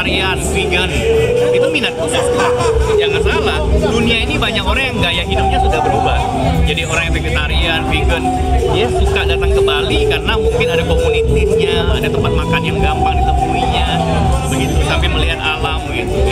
vegetarian, vegan, itu minat khusus. Jangan salah, dunia ini banyak orang yang gaya hidupnya sudah berubah. Jadi orang yang vegetarian, vegan, dia suka datang ke Bali karena mungkin ada komunitasnya, ada tempat makan yang gampang ditemuinya, begitu, sampai melihat alam gitu.